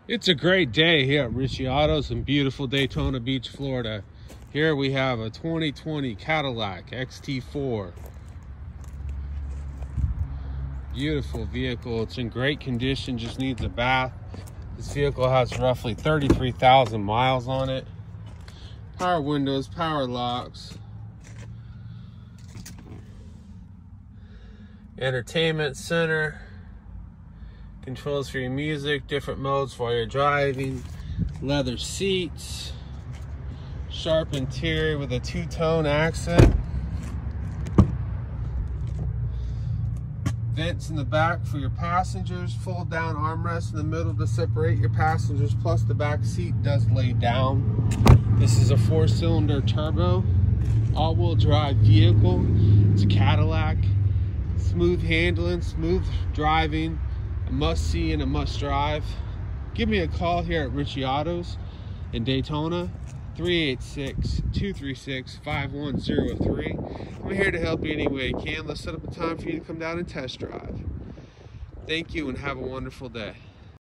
It's a great day here at Ritchie Autos in beautiful Daytona Beach, Florida. Here we have a 2020 Cadillac XT4. Beautiful vehicle. It's in great condition, just needs a bath. This vehicle has roughly 33,000 miles on it. Power windows, power locks. Entertainment center. Controls for your music, different modes while you're driving. Leather seats. Sharp interior with a two-tone accent. Vents in the back for your passengers. Fold down armrest in the middle to separate your passengers, plus the back seat does lay down. This is a 4-cylinder turbo all-wheel drive vehicle. It's a Cadillac. Smooth handling, smooth driving, a must-see and a must-drive. Give me a call here at Ritchie Autos in Daytona, 386-236-5103. I'm here to help you any way I can. Let's set up a time for you to come down and test drive. Thank you and have a wonderful day.